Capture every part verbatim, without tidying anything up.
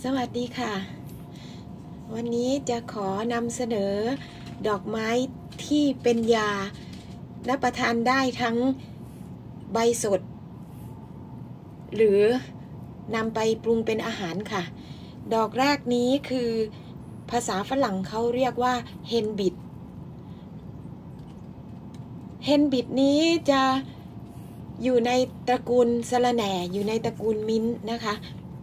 สวัสดีค่ะวันนี้จะขอนำเสนอดอกไม้ที่เป็นยารับประทานได้ทั้งใบสดหรือนำไปปรุงเป็นอาหารค่ะดอกแรกนี้คือภาษาฝรั่งเขาเรียกว่าเฮนบิดเฮนบิดนี้จะอยู่ในตระกูลสะระแหน่อยู่ในตระกูลมิ้นท์นะคะ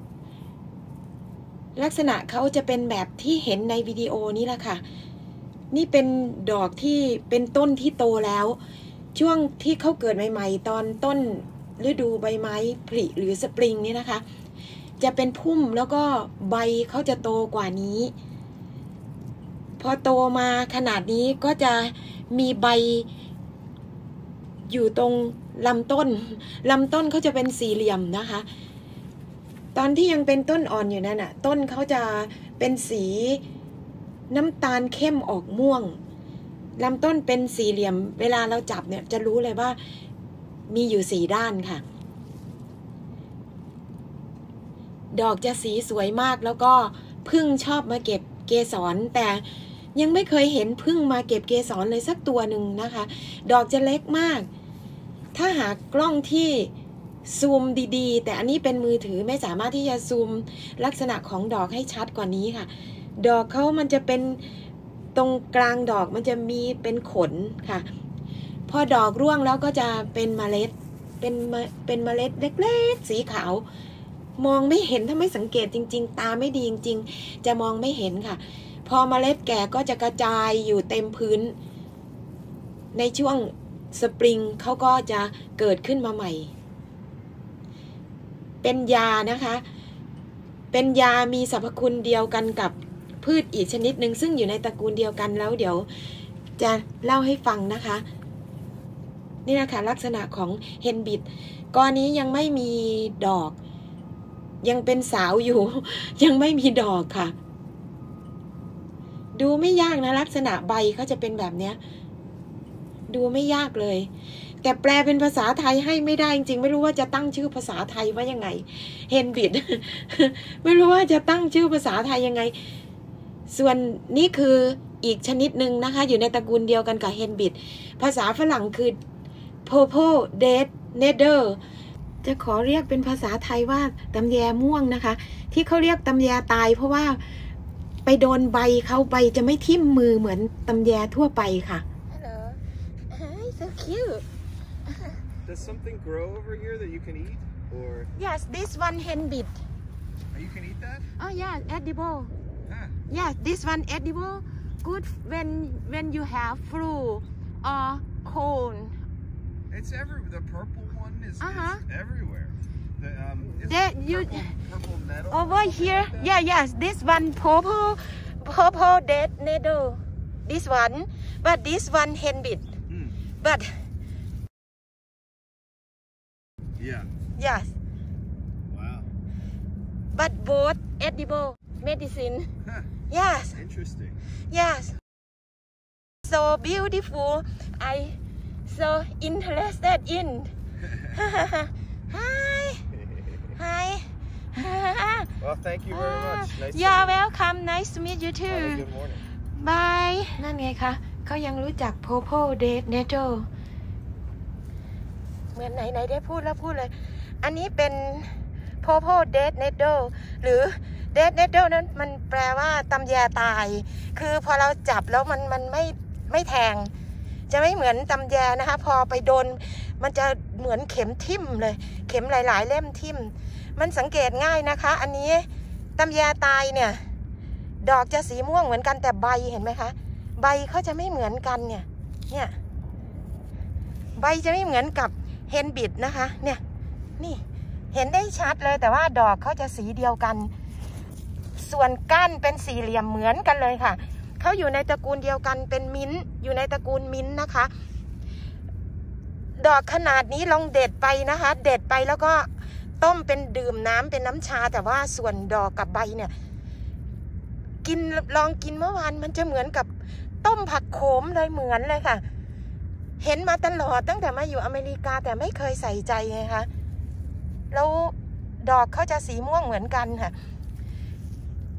ลักษณะเขาจะเป็นแบบที่เห็นในวิดีโอนี้แหละค่ะนี่เป็นดอกที่เป็นต้นที่โตแล้วช่วงที่เขาเกิดใหม่ๆตอนต้นฤดูใบไม้ผลิหรือสปริงนี่นะคะจะเป็นพุ่มแล้วก็ใบเขาจะโตกว่านี้พอโตมาขนาดนี้ก็จะมีใบอยู่ตรงลำต้นลำต้นเขาจะเป็นสี่เหลี่ยมนะคะตอนที่ยังเป็นต้นอ่อนอยู่นั่นน่ะต้นเขาจะเป็นสีน้ำตาลเข้มออกม่วงลำต้นเป็นสี่เหลี่ยมเวลาเราจับเนี่ยจะรู้เลยว่ามีอยู่สี่ด้านค่ะดอกจะสีสวยมากแล้วก็ผึ้งชอบมาเก็บเกสรแต่ยังไม่เคยเห็นผึ้งมาเก็บเกสรเลยสักตัวหนึ่งนะคะดอกจะเล็กมากถ้าหากกล้องที่ซูมดีๆแต่อันนี้เป็นมือถือไม่สามารถที่จะซูมลักษณะของดอกให้ชัดกว่านี้ค่ะดอกเขามันจะเป็นตรงกลางดอกมันจะมีเป็นขนค่ะพอดอกร่วงแล้วก็จะเป็นเมล็ดเป็นเป็นเมล็ดเล็กๆสีขาวมองไม่เห็นถ้าไม่สังเกตจริงๆตาไม่ดีจริงๆจะมองไม่เห็นค่ะพอเมล็ดแก่ก็จะกระจายอยู่เต็มพื้นในช่วงสปริงเขาก็จะเกิดขึ้นมาใหม่เป็นยานะคะเป็นยามีสรรพคุณเดียวกันกับพืชอีกชนิดหนึ่งซึ่งอยู่ในตระกูลเดียวกันแล้วเดี๋ยวจะเล่าให้ฟังนะคะนี่นะคะลักษณะของเฮนบิดก้อนนี้ยังไม่มีดอกยังเป็นสาวอยู่ยังไม่มีดอกค่ะดูไม่ยากนะลักษณะใบเขาจะเป็นแบบเนี้ยดูไม่ยากเลยแต่แปลเป็นภาษาไทยให้ไม่ได้จริงๆไม่รู้ว่าจะตั้งชื่อภาษาไทยว่ายังไงเฮนบิด ไม่รู้ว่าจะตั้งชื่อภาษาไทยยังไงส่วนนี้คืออีกชนิดหนึ่งนะคะอยู่ในตระกูลเดียวกันกับเฮนบิดภาษาฝรั่งคือ purple dead nether จะขอเรียกเป็นภาษาไทยว่าตำแยม่วงนะคะที่เขาเรียกตำแยตายเพราะว่าไปโดนใบเขาใบจะไม่ทิ่มมือเหมือนตำแยทั่วไปค่ะ Hello Hi so cute Does something grow over here that you can eat or Yes this one henbit oh, you can eat that Oh yeah edible huh. Yeah this one edible good when when you have flu or cold It's every the purple one is, uh-huh. is everywhere. The um is that you purple, purple nettle over here like yeah yes this one purple purple dead nettle this one but this one henbit hmm. but yeah yes wow but both edible medicine huh. yes interesting yes so beautiful I so interested in hi hi well thank you very much nice you're welcome nice to meet you too Have a good morning bye นั่นไงคะเขายังรู้จัก purple dead nettle เหมือนไหนไหนได้พูดแล้วพูดเลยอันนี้เป็น purple dead nettle หรือ dead nettle นั้นมันแปลว่าตำแยตายคือพอเราจับแล้วมันมันไม่ไม่แทงจะไม่เหมือนตำแยนะคะพอไปโดนมันจะเหมือนเข็มทิ่มเลยเข็มหลายๆเล่มทิ่มมันสังเกตง่ายนะคะอันนี้ตำแยตายเนี่ยดอกจะสีม่วงเหมือนกันแต่ใบเห็นไหมคะใบเขาจะไม่เหมือนกันเนี่ยเนี่ยใบจะไม่เหมือนกับเฮนบิดนะคะเนี่ยนี่เห็นได้ชัดเลยแต่ว่าดอกเขาจะสีเดียวกันส่วนก้านเป็นสี่เหลี่ยมเหมือนกันเลยค่ะเขาอยู่ในตระกูลเดียวกันเป็นมิ้นท์อยู่ในตระกูลมิ้นท์นะคะดอกขนาดนี้ลองเด็ดไปนะคะเด็ดไปแล้วก็ต้มเป็นดื่มน้ำเป็นน้ำชาแต่ว่าส่วนดอกกับใบเนี่ยกินลองกินเมื่อวานมันจะเหมือนกับต้มผักโขมเลยเหมือนเลยค่ะเห็นมาตลอดตั้งแต่มาอยู่อเมริกาแต่ไม่เคยใส่ใจไงคะแล้วดอกเขาจะสีม่วงเหมือนกันค่ะ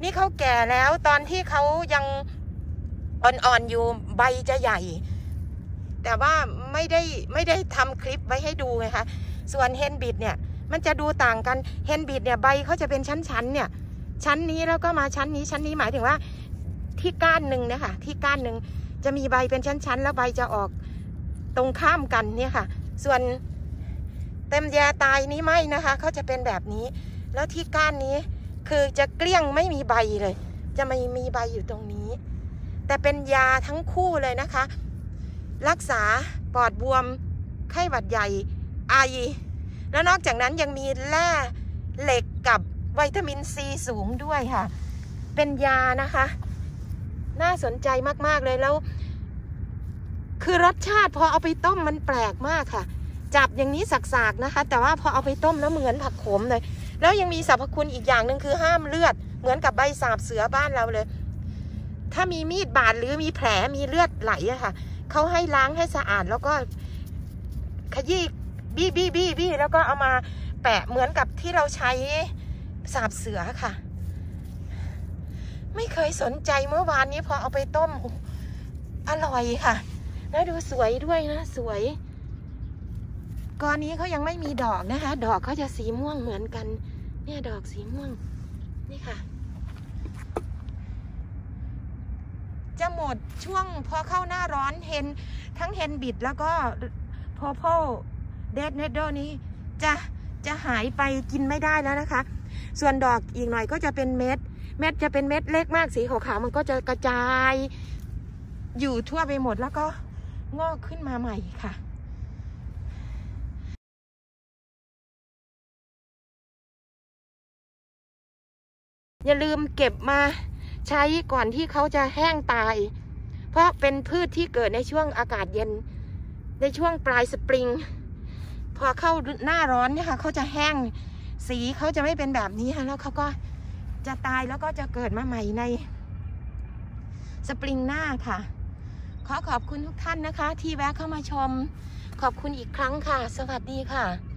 นี่เขาแก่แล้วตอนที่เขายังอ่อนๆอยู่ใบจะใหญ่แต่ว่าไม่ได้ไม่ได้ทำคลิปไว้ให้ดูไงคะส่วนเฮนบิดเนี่ยมันจะดูต่างกันเฮนบิดเนี่ยใบเขาจะเป็นชั้นๆเนี่ยชั้นนี้แล้วก็มาชั้นนี้ชั้นนี้หมายถึงว่าที่ก้านหนึ่งนะคะที่ก้านหนึ่งจะมีใบเป็นชั้นๆแล้วใบจะออกตรงข้ามกันเนี่ยค่ะส่วนเต็มแยตายนี้ไม่นะคะเขาจะเป็นแบบนี้แล้วที่ก้านนี้คือจะเกลี้ยงไม่มีใบเลยจะไม่มีใบอยู่ตรงนี้แต่เป็นยาทั้งคู่เลยนะคะรักษาปอดบวมไข้หวัดใหญ่ไอแล้วนอกจากนั้นยังมีแร่เหล็กกับวิตามินซีสูงด้วยค่ะเป็นยานะคะน่าสนใจมากๆเลยแล้วคือรสชาติพอเอาไปต้มมันแปลกมากค่ะจับอย่างนี้สักๆนะคะแต่ว่าพอเอาไปต้มแล้วเหมือนผักขมเลยแล้วยังมีสรรพคุณอีกอย่างหนึ่งคือห้ามเลือดเหมือนกับใบสาบเสือบ้านเราเลยถ้ามีมีดบาดหรือมีแผลมีเลือดไหลอะค่ะเขาให้ล้างให้สะอาดแล้วก็ขยี้บี้บี้บี้บี้แล้วก็เอามาแปะเหมือนกับที่เราใช้สาบเสือค่ะไม่เคยสนใจเมื่อวานนี้พอเอาไปต้มอร่อยค่ะแล้วดูสวยด้วยนะสวยกอนนี้เขายังไม่มีดอกนะคะดอกเขาจะสีม่วงเหมือนกันเนี่ยดอกสีม่วงนี่ค่ะจะหมดช่วงพอเข้าหน้าร้อนเฮนทั้งเฮนบิดแล้วก็พอพอเดดเนดโดนี้จะจะหายไปกินไม่ได้แล้วนะคะส่วนดอกอีกหน่อยก็จะเป็นเม็ดเม็ดจะเป็นเม็ดเล็กมากสีขาวๆมันก็จะกระจายอยู่ทั่วไปหมดแล้วก็งอกขึ้นมาใหม่ค่ะอย่าลืมเก็บมาใช้ก่อนที่เขาจะแห้งตายเพราะเป็นพืชที่เกิดในช่วงอากาศเย็นในช่วงปลายสปริงพอเข้าหน้าร้อนเนี่ยค่ะเขาจะแห้งสีเขาจะไม่เป็นแบบนี้ค่ะแล้วเขาก็จะตายแล้วก็จะเกิดมาใหม่ในสปริงหน้าค่ะขอขอบคุณทุกท่านนะคะที่แวะเข้ามาชมขอบคุณอีกครั้งค่ะสวัสดีค่ะ